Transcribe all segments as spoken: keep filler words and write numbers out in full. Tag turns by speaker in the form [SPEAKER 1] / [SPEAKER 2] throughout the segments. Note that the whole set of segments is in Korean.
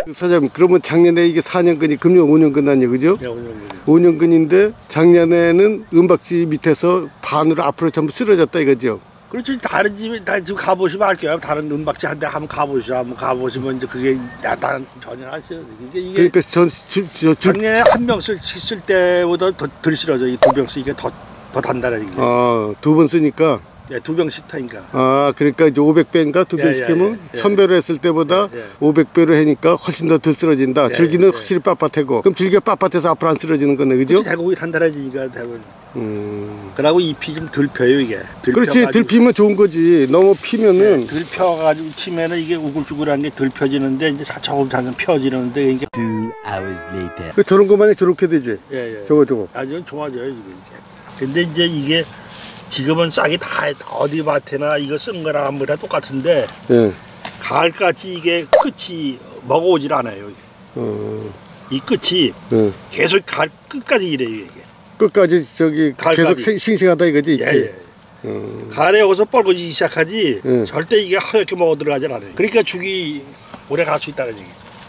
[SPEAKER 1] 사장님, 그러면 작년에 이게 사 년근이 금년 오 년근 아니에요, 그죠?
[SPEAKER 2] 네, 오 년근.
[SPEAKER 1] 오 년근인데 작년에는 은박지 밑에서 반으로 앞으로 전부 쓰러졌다 이거죠?
[SPEAKER 2] 그렇죠. 다른 집에 다 지금 가보시면 알게요. 다른 은박지 한 대 한번 가보시죠. 한번 가보시면 이제 그게 나는 전혀 하셔요. 이게 이게
[SPEAKER 1] 그러니까 전 주, 주, 주,
[SPEAKER 2] 작년에 한 병씩 쓸 때보다 더 덜 실어져. 이 두 병씩 이게 더 더 단단해 이게.
[SPEAKER 1] 아, 두 번 쓰니까.
[SPEAKER 2] 예, 두 병씩 타니까.
[SPEAKER 1] 아, 그러니까 이제 오백 배인가 두
[SPEAKER 2] 예,
[SPEAKER 1] 병씩
[SPEAKER 2] 예,
[SPEAKER 1] 하면
[SPEAKER 2] 예, 예.
[SPEAKER 1] 천 배로 했을 때보다
[SPEAKER 2] 예, 예.
[SPEAKER 1] 오백 배로 하니까 훨씬 더 덜 쓰러진다.
[SPEAKER 2] 예,
[SPEAKER 1] 줄기는
[SPEAKER 2] 예.
[SPEAKER 1] 확실히 빳빳하고. 그럼 줄기가 빳빳해서 앞으로 안 쓰러지는 거네, 그죠?
[SPEAKER 2] 대국이 단단해지니까 대부분.
[SPEAKER 1] 음.
[SPEAKER 2] 그러고 잎이 좀 덜 펴요 이게. 덜
[SPEAKER 1] 그렇지,
[SPEAKER 2] 펴가지고.
[SPEAKER 1] 들 피면 좋은 거지. 너무 피면은.
[SPEAKER 2] 네, 덜 펴가지고 치면은 이게 우글쭈글한 게 덜 펴지는데 이제 차차차차 펴지는데 이게.
[SPEAKER 3] Two hours later.
[SPEAKER 1] 그 저런 거만이 저렇게 되지.
[SPEAKER 2] 예, 예.
[SPEAKER 1] 저거 저거.
[SPEAKER 2] 아주 좋아져요 이게. 근데 이제 이게 지금은 싹이 다 어디 밭에나 이거 쓰는 거랑 아무리 똑같은데
[SPEAKER 1] 예.
[SPEAKER 2] 가을까지 이게 끝이 먹어오질 않아요. 이게.
[SPEAKER 1] 어.
[SPEAKER 2] 이 끝이
[SPEAKER 1] 예.
[SPEAKER 2] 계속 가을 끝까지 이래요 이게.
[SPEAKER 1] 끝까지 저기
[SPEAKER 2] 가을까지.
[SPEAKER 1] 계속 생, 싱싱하다 이거지.
[SPEAKER 2] 예,
[SPEAKER 1] 잎이.
[SPEAKER 2] 예.
[SPEAKER 1] 어.
[SPEAKER 2] 가을에 여기서 뻘거지기 시작하지
[SPEAKER 1] 예.
[SPEAKER 2] 절대 이게 하얗게 먹어 들어가질 않아요. 그러니까 죽이 오래 갈 수 있다는 얘기.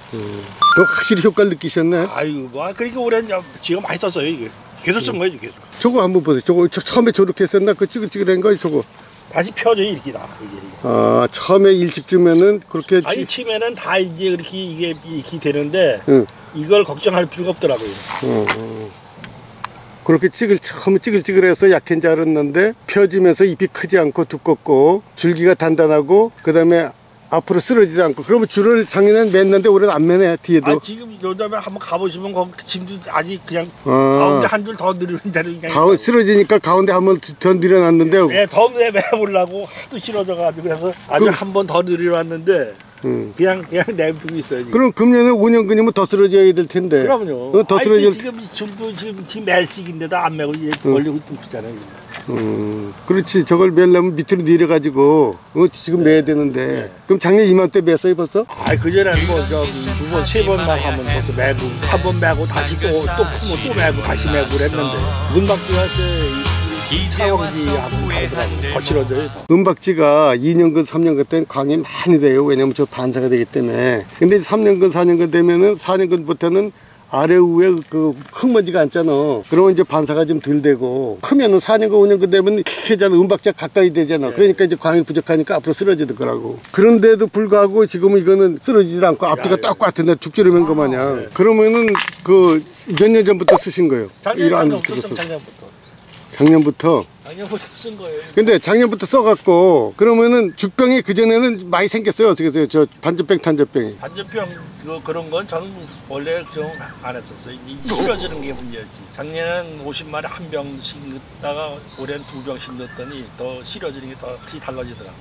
[SPEAKER 1] 그 확실히 효과를 느끼셨네.
[SPEAKER 2] 아유 뭐 그러니까 올해 지금 많이 썼어요 이게. 계속 쓴 거예요 계속.
[SPEAKER 1] 저거 한번 보세요. 저거 저, 처음에 저렇게 했었나? 그 찌글찌글한 거 저거.
[SPEAKER 2] 다시 펴져요 이렇게 다 이게.
[SPEAKER 1] 아, 처음에 일찍쯤에는 그렇게.
[SPEAKER 2] 아니 치면은 다 이제 이렇게 이게 이렇게 되는데
[SPEAKER 1] 응.
[SPEAKER 2] 이걸 걱정할 필요가 없더라고요.
[SPEAKER 1] 어, 어. 그렇게 찌글 처음에 찌글찌글해서 약한 줄 알았는데 펴지면서 잎이 크지 않고 두껍고 줄기가 단단하고 그다음에 앞으로 쓰러지지 않고. 그러면 줄을 작년엔 맸는데 올해는 안 매네 뒤에도.
[SPEAKER 2] 아 지금 요다음에 한번 가보시면 거기 짐도 아직 그냥
[SPEAKER 1] 아.
[SPEAKER 2] 가운데 한 줄 더 늘리는 대로 그냥.
[SPEAKER 1] 가운 쓰러지니까 가운데 한번 더 늘려놨는데.
[SPEAKER 2] 네, 더 내보려고 하도 싫어져가지고 그래서 아주
[SPEAKER 1] 그-
[SPEAKER 2] 한 번 더 늘려놨는데
[SPEAKER 1] 응.
[SPEAKER 2] 그냥 그냥 내두고 있어요. 지금.
[SPEAKER 1] 그럼 금년에 오 년근이면 더 쓰러져야 될 텐데.
[SPEAKER 2] 그럼요.
[SPEAKER 1] 어, 더
[SPEAKER 2] 아니,
[SPEAKER 1] 쓰러질.
[SPEAKER 2] 지금 줄도 지금 지금 멜식인데도 안 매고 이제 걸리고 있잖아요.
[SPEAKER 1] 음, 그렇지. 저걸 매려면 밑으로 내려가지고 어, 지금 매야 되는데.
[SPEAKER 2] 네.
[SPEAKER 1] 그럼 작년 이맘때 맸어요 벌써?
[SPEAKER 2] 아이 그전에는 뭐 저기 두 번 세 번만 하면 벌써 매고 한 번 매고 다시 또 또 크면 또 매고 다시 매고 그랬는데 문박지가 이제 차원지하고 다르더라고요. 거칠어져요 더.
[SPEAKER 1] 은박지가 이 년근 삼 년근 때는 광이 많이 돼요. 왜냐면 저 반사가 되기 때문에. 근데 삼 년근 사 년근 되면은 사 년근부터는 아래 위에 그 흙먼지가 앉잖아. 그러면 이제 반사가 좀 덜 되고, 크면은 사 년근 오 년근 되면 크잖아. 은박지가 가까이 되잖아. 그러니까 이제 광이 부족하니까 앞으로 쓰러지더라고. 그런데도 불구하고 지금은 이거는 쓰러지질 않고 앞뒤가 똑같은데 죽지르면 거 마냥. 그러면은 그 몇 년 전부터 쓰신 거예요?
[SPEAKER 2] 작년에
[SPEAKER 1] 안 들었어.
[SPEAKER 2] 작년부터.
[SPEAKER 1] 작년부터.
[SPEAKER 2] 작년부터 쓴 거예요.
[SPEAKER 1] 근데 작년부터 써갖고 그러면은 죽병이 그전에는 많이 생겼어요. 어떻게 했어요? 저 반전병 탄저병이.
[SPEAKER 2] 반전병 그 그런 건 저는 원래 좀 안 했었어요. 이 실어지는 게 문제였지. 작년에는 오십 마리 한 병씩 넣다가 올해는 두 병씩 넣었더니 더 실어지는 게 더 확실히 달라지더라고.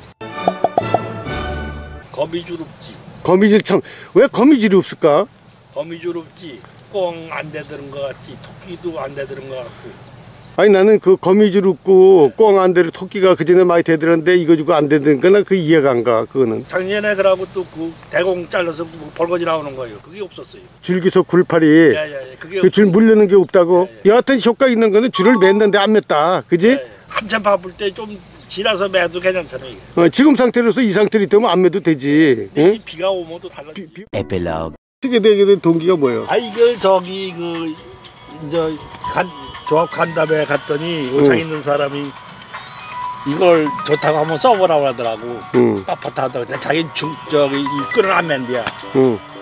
[SPEAKER 2] 거미주룹지.
[SPEAKER 1] 거미줄 참, 왜 거미줄이 없을까?
[SPEAKER 2] 거미주룹지. 꽁 안 되드는 것 같지. 토끼도 안 되드는 것 같고.
[SPEAKER 1] 아니 나는 그 거미줄 없고 꽁 안 되는 토끼가 그전에 많이 되더랬는데 이거 주고 안 되는 거나 그 이해가 안 가. 그거는
[SPEAKER 2] 작년에 그러고 또 그 대공 잘라서 뭐 벌거지 나오는 거예요. 그게 없었어요.
[SPEAKER 1] 줄기속 굴팔이
[SPEAKER 2] 예예예. 그게
[SPEAKER 1] 그 줄 물르는 게 없다고. 여하튼 효과 있는 거는 줄을 맸는데 안 맸다. 그지?
[SPEAKER 2] 예, 한참 바쁠 때 좀 지나서 매도 괜찮잖아요. 이게.
[SPEAKER 1] 어, 지금 상태로서 이 상태로 있다면 안 매도 되지.
[SPEAKER 2] 근데
[SPEAKER 1] 응?
[SPEAKER 2] 이 비가 오면 또 달라지.
[SPEAKER 1] 비- 비-
[SPEAKER 3] Epilogue.
[SPEAKER 1] 쓰게 되게 된 동기가 뭐예요?
[SPEAKER 2] 아 이걸 저기 그 이제 간 조합 간담회 갔더니 의상
[SPEAKER 1] 응.
[SPEAKER 2] 있는 사람이 이걸 좋다고 한번 써보라고 하더라고.
[SPEAKER 1] 응,
[SPEAKER 2] 빳빳하다고. 자기 중 저기 이 끈을 안 맨디야.
[SPEAKER 1] 응.